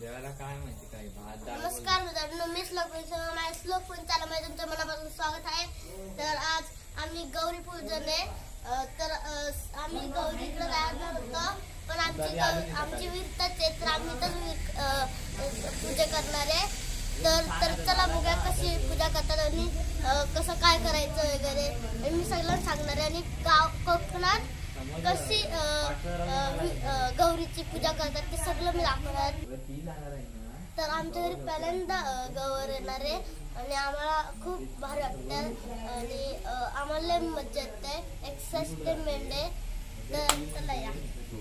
जेवायला काय माहिती काय भात डाळ. नमस्कार मित्रांनो, मी श्लोक चॅनलमध्ये तुमचं मनापासून स्वागत आहे. तर आज आम्ही गौरी पूजन आहे. तर आम्ही गौरीकडे जाणार होतो, पण आमची वीरताच आहे, तर आम्ही तर पूजा करणार आहे. तर चला बघूया कशी पूजा करतात आणि कसं काय करायचं वगैरे मी सगळं सांगणार आहे. आणि कोकणात कशी गौरीची पूजा करतात ते सगळं मी दाखवणार. तर आमच्या घरी पहिल्यांदा गौर येणार आहे आणि आम्हाला खूप भारी वाटतं आणि आम्हाला मज्जा येते. एक्साइटमेंट आहे. तर चला या.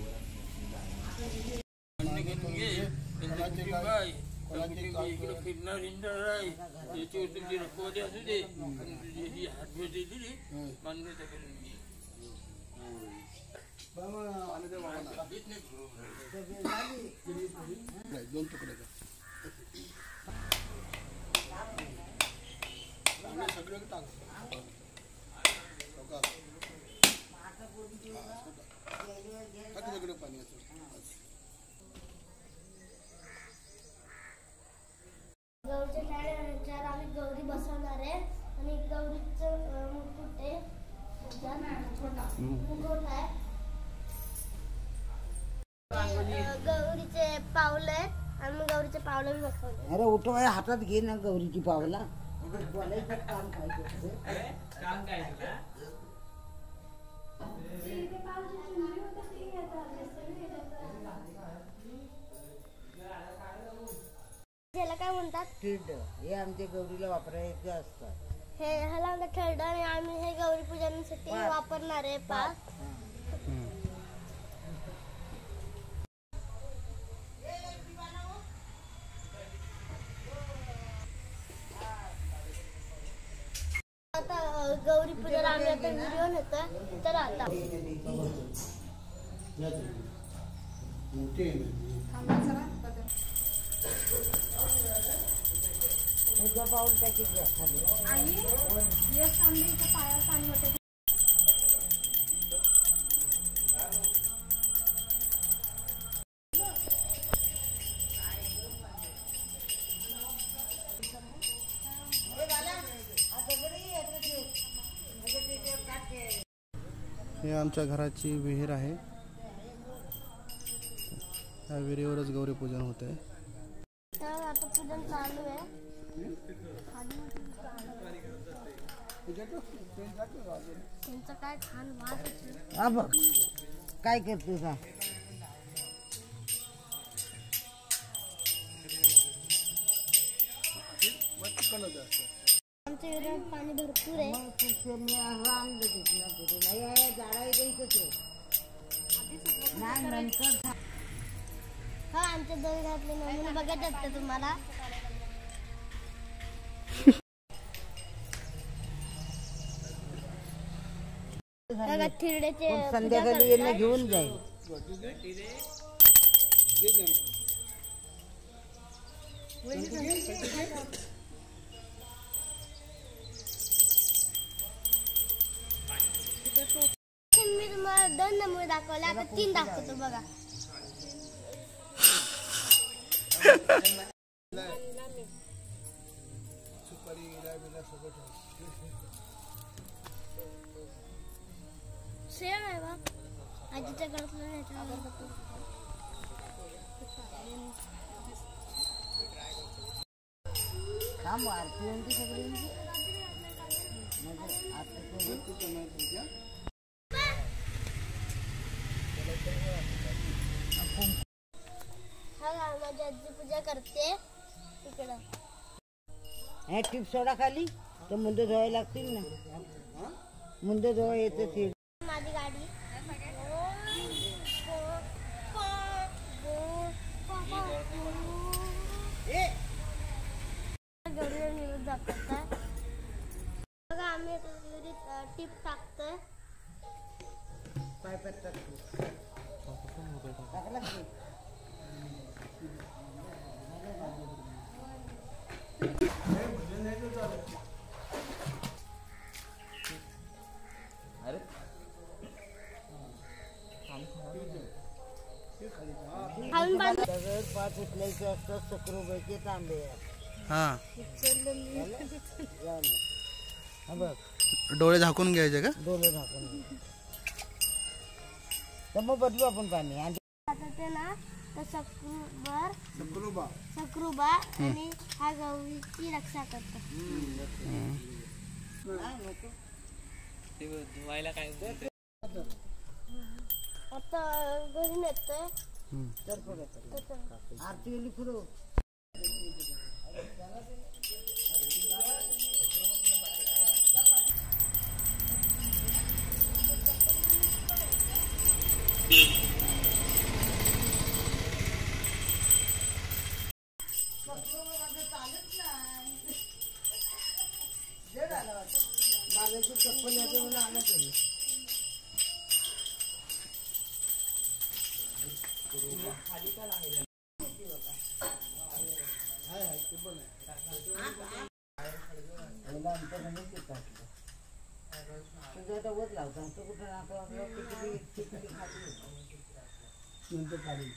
इकडे फिरणार इंडर आहे याच्यावर तुमची रखवादी असू दे हात भेट दिली मान्यता करून घे. दोन तुकडे सगळे टाक सगळं पाणी गौरीच्या टाळ्यानंतर आम्ही गौरी बसवणार आहे आणि गौरीचं मुकुट आहे गौरीचे पावलं आहेत आणि गौरीचे पावलं मी बसवले. अरे उठो आहे, हातात घे ना गौरीची पावला. बोलायचं काम काय काम काय ह्याला काय म्हणतात? खेळ. हे आमच्या गौरीला वापरायचे असतात. ह्याला म्हणतात खेळडं आणि आम्ही हे गौरी पूजनासाठी वापरणार आहे. पाच आता गौरी पूजन आम्ही आता व्हिडिओ नेतो. तर आता पाऊल पॅकेट घ्या खाली. हे आमच्या घराची विहीर आहे. या विहिरीवरच गौरी पूजन होते. तर आता पूजन चालू आहे. त्यांचं काय छान वास बघ काय करते का. आमच्या विहिरीत पाणी भरपूर आहे. हा आमच्या दोन घरातले नमुने बघायचे असते तुम्हाला. थिरड्याचे संध्याकाळी यांना घेऊन जाईल. मी तुम्हाला 2 नमुने दाखवले, आता 3 दाखवतो बघा. सेम आहे बा आजीच्या घरातलं. थांब आरती होती सगळ्यांची. हा माझी आजी पूजा करते तिकडं. हे टिप सोडा खाली तर मुंडे धुवायला लागतील ना. मुंडे धुवा येते. माझी गाडी गौरीला निरोध दाखवतात बघा. आम्ही टिप टाकतोय. पायपात टाकतो. टाकला की खाऊन आपण बांधलं. दगड 5 उचलायचे असतात, सक्रोबाईचे तांबे. हा हा बघ, डोळे झाकून घ्यायचे का? डोळे झाकून. तर मग बदलू आपण पाणी. आणि आता ते ना तर सक्रुबा आणि हा गौरीची रक्षा करतो. ते धुवायला काय आता घरी नेतोय. आरती वेळी पुढं चप्पल येते म्हणून आलं पाहिजे. तुझं वर लावता तो कुठं नंतर काढून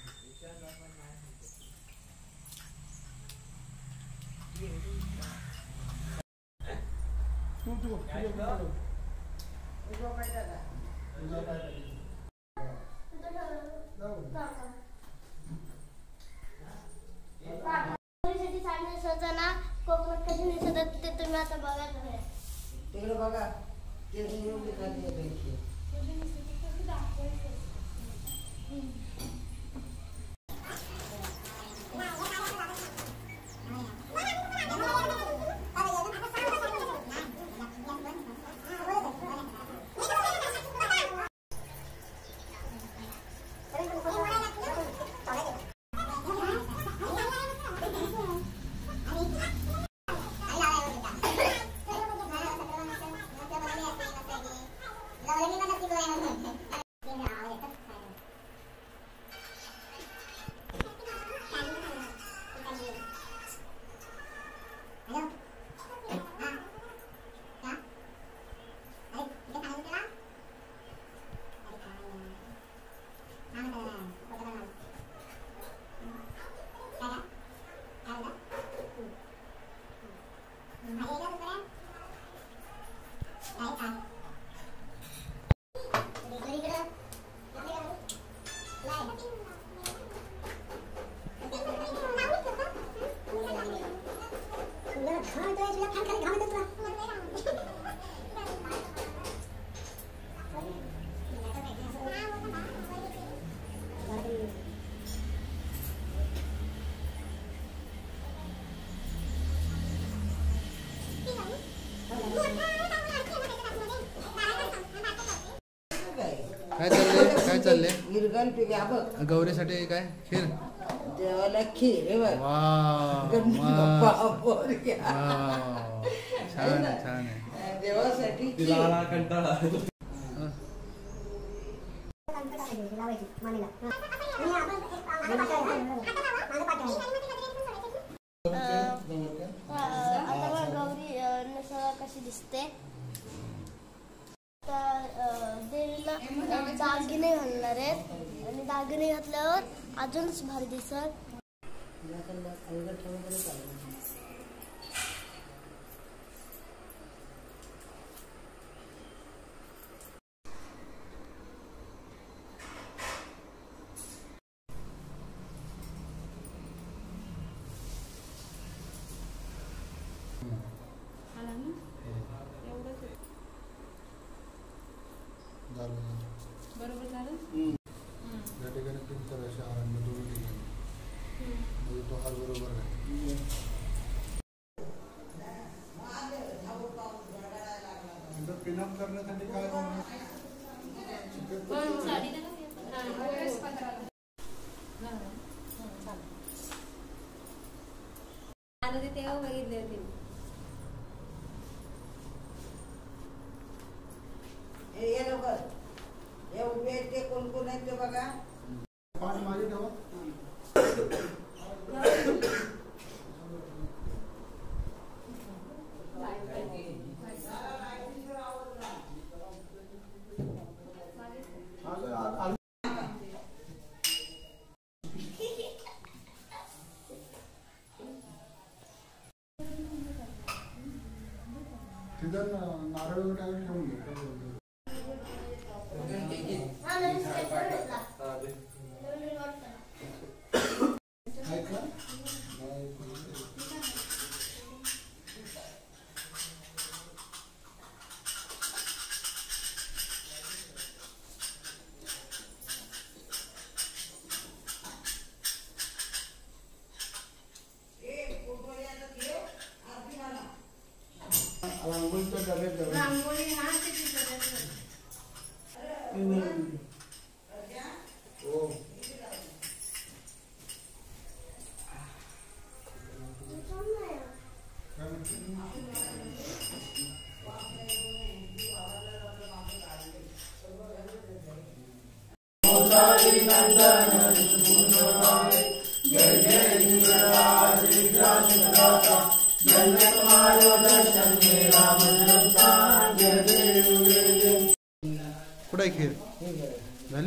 कोकणात कशी नेसतात ते तुम्ही आता बघा. तिकडे बघा ते खाली काय चाललंय? गिरगन पिके बघ. गौरीसाठी काय खीर? देवाला खीर हे बघ. छान आहे, छान आहे. देवासाठी कंटाळा. आता गौरी कशी दिसते. देवीला दागिने घालणार आहेत आणि दागिने घातल्यावर अजूनच भारी दिसत. बरोबर झालं. त्या ठिकाणी पिन करायचे हारांना दोन्ही ठिकाणी म्हणजे तो हार बरोबर आहे. पिनअप करण्यासाठी काय तेव्हा बघितले होते. ते कोण कोण आहेत ते बघा. पाणी माझे ठेवा. निदान नारळ वगैरे टाकून ठेवून घे काय बोलतो. हा, नवीन स्टेपर घेतला. नवीन रिमोट करा. आहेत का? रांगोळीच्या डब्यात जवळ. रांगोळी हा ते तिथं. हो. काय म्हणते? कुठे खीर झाली?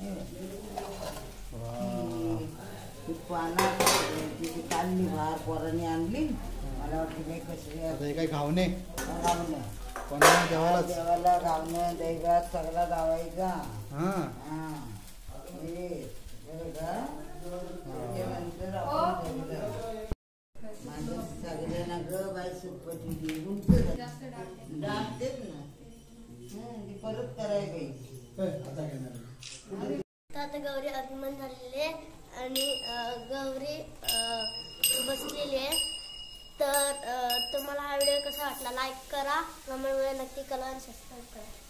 पानात तिची काढली बाहेर पोरांनी आणली. मला वाटतं काही कशी आता हे काही घावणे गावणं कोणाला देवालाच. देवाला गावणं दैवात सगळा गावायचा. हा हा हे बरं का? त्याच्यानंतर आपण सगळं माझं सगळ्यांना ग बाई सुपटी देऊन जास्त डाळ. डाकतेच ना. ती परत करायला पाहिजे. आता घेणार. तर आता गौरी आगमन झालेली आहे आणि गौरी बसलेली आहे. तर तुम्हाला हा व्हिडिओ कसा वाटला लाईक करा, कमेंटमध्ये नक्की करा आणि सबस्क्राईब करा.